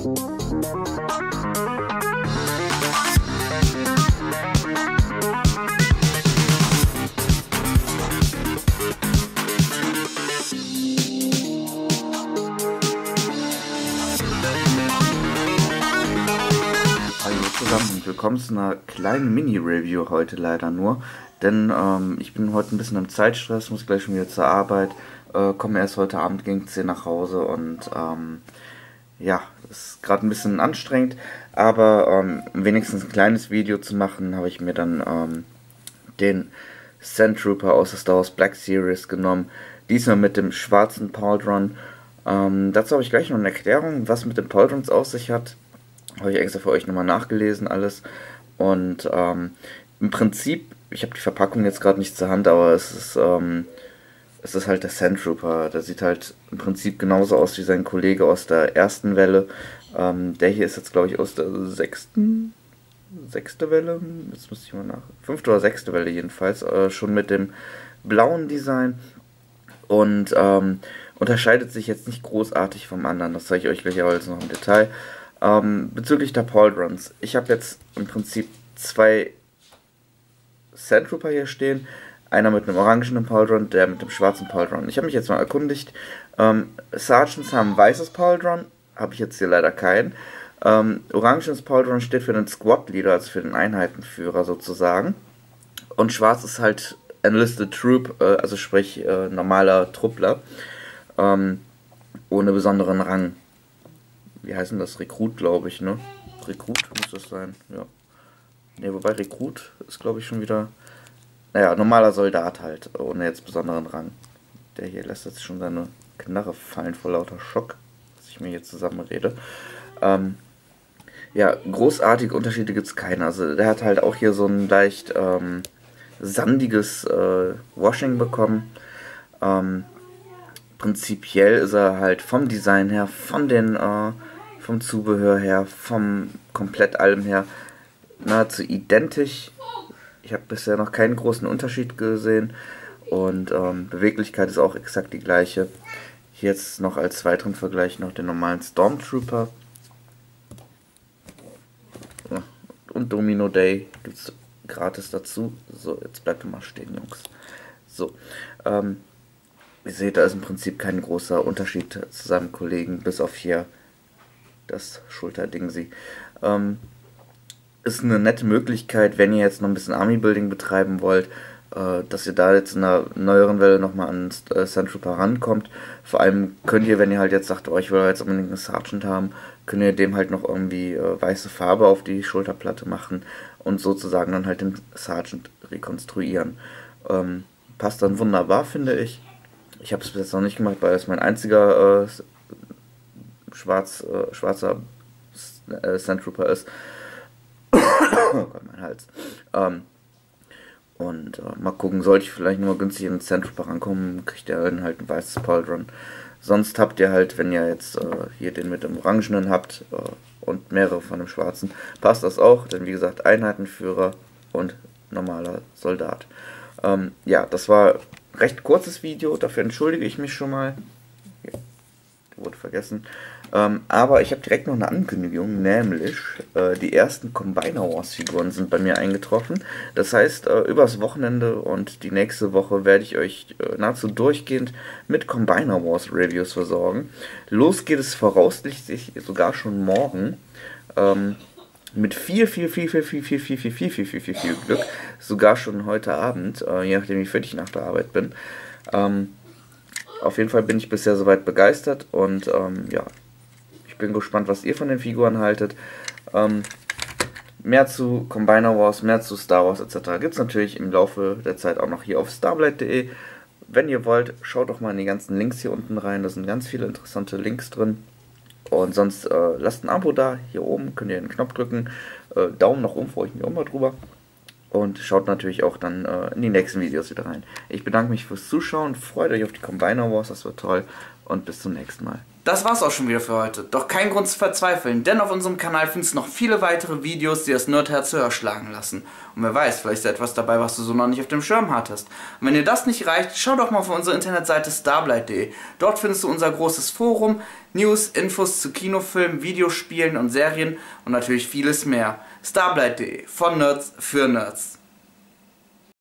Und willkommen zu einer kleinen Mini-Review heute leider nur, denn ich bin heute ein bisschen im Zeitstress, muss gleich schon wieder zur Arbeit, komme erst heute Abend gegen 10 nach Hause und ja, ist gerade ein bisschen anstrengend, aber wenigstens ein kleines Video zu machen, habe ich mir dann den Sand Trooper aus der Star Wars Black Series genommen, diesmal mit dem schwarzen Pauldron. Dazu habe ich gleich noch eine Erklärung, was mit den Pauldrons auf sich hat. Habe ich extra für euch nochmal nachgelesen alles. Und im Prinzip, ich habe die Verpackung jetzt gerade nicht zur Hand, aber es ist halt der Sand Trooper. Der sieht halt im Prinzip genauso aus wie sein Kollege aus der ersten Welle. Der hier ist jetzt, glaube ich, aus der sechste Welle. Jetzt muss ich mal nach. 5. oder 6. Welle jedenfalls. Schon mit dem blauen Design. Und unterscheidet sich jetzt nicht großartig vom anderen. Das zeige ich euch gleich alles noch im Detail. Bezüglich der Pauldrons. Ich habe jetzt im Prinzip zwei Sand Trooper hier stehen. Einer mit einem orangenen Pauldron, der mit dem schwarzen Pauldron. Ich habe mich jetzt mal erkundigt. Sergeants haben ein weißes Pauldron. Habe ich jetzt hier leider keinen. Orangenes Pauldron steht für den Squad Leader, also für den Einheitenführer sozusagen. Und schwarz ist halt Enlisted Troop, also sprich normaler Truppler. Ohne besonderen Rang. Wie heißt denn das? Rekrut, glaube ich, ne? Rekrut muss das sein, ja. Ne, wobei Rekrut ist, glaube ich, schon wieder... Naja, normaler Soldat halt, ohne jetzt besonderen Rang. Der hier lässt jetzt schon seine Knarre fallen vor lauter Schock, dass ich mir hier zusammenrede. Ja, großartige Unterschiede gibt es keine. Also der hat halt auch hier so ein leicht sandiges Washing bekommen. Prinzipiell ist er halt vom Design her, vom Zubehör her, vom komplett allem her nahezu identisch. Ich habe bisher noch keinen großen Unterschied gesehen und Beweglichkeit ist auch exakt die gleiche. Hier jetzt noch als weiteren Vergleich noch den normalen Stormtrooper. Ja, und Domino Day gibt es gratis dazu. So, jetzt bleibt mal stehen, Jungs. So, ihr seht, da ist im Prinzip kein großer Unterschied zu seinem Kollegen, bis auf hier das Schulterding. Ist eine nette Möglichkeit, wenn ihr jetzt noch ein bisschen Army-Building betreiben wollt, dass ihr da jetzt in einer neueren Welle nochmal an Sand Trooper rankommt. Vor allem könnt ihr, wenn ihr halt jetzt sagt, oh, ich will jetzt unbedingt einen Sergeant haben, könnt ihr dem halt noch irgendwie weiße Farbe auf die Schulterplatte machen und sozusagen dann halt den Sergeant rekonstruieren. Passt dann wunderbar, finde ich. Ich habe es bis jetzt noch nicht gemacht, weil es mein einziger schwarzer Sand Trooper ist. Oh Gott, mein Hals. Mal gucken, sollte ich vielleicht nur günstig in den Sand Trooper rankommen, kriegt ihr dann halt ein weißes Pauldron. Sonst habt ihr halt, wenn ihr jetzt hier den mit dem Orangenen habt und mehrere von dem Schwarzen, passt das auch, denn wie gesagt, Einheitenführer und normaler Soldat. Ja, das war ein recht kurzes Video, dafür entschuldige ich mich schon mal. Hier, wurde vergessen. Aber ich habe direkt noch eine Ankündigung, nämlich die ersten Combiner Wars Figuren sind bei mir eingetroffen. Das heißt, übers Wochenende und die nächste Woche werde ich euch nahezu durchgehend mit Combiner Wars Reviews versorgen. Los geht es voraussichtlich sogar schon morgen. Mit viel Glück, sogar schon heute Abend, je nachdem wie fit ich nach der Arbeit bin. Auf jeden Fall bin ich bisher soweit begeistert und ja, ich bin gespannt, was ihr von den Figuren haltet. Mehr zu Combiner Wars, mehr zu Star Wars etc. gibt es natürlich im Laufe der Zeit auch noch hier auf starblade.de. Wenn ihr wollt, schaut doch mal in die ganzen Links hier unten rein, da sind ganz viele interessante Links drin. Und sonst lasst ein Abo da, hier oben könnt ihr den Knopf drücken, Daumen nach oben, freue ich mich auch mal drüber. Und schaut natürlich auch dann in die nächsten Videos wieder rein. Ich bedanke mich fürs Zuschauen, freut euch auf die Combiner Wars, das wird toll und bis zum nächsten Mal. Das war's auch schon wieder für heute. Doch kein Grund zu verzweifeln, denn auf unserem Kanal findest du noch viele weitere Videos, die das Nerdherz höher schlagen lassen. Und wer weiß, vielleicht ist da etwas dabei, was du so noch nicht auf dem Schirm hattest. Und wenn dir das nicht reicht, schau doch mal auf unsere Internetseite starblight.de. Dort findest du unser großes Forum, News, Infos zu Kinofilmen, Videospielen und Serien und natürlich vieles mehr. starblight.de, von Nerds für Nerds.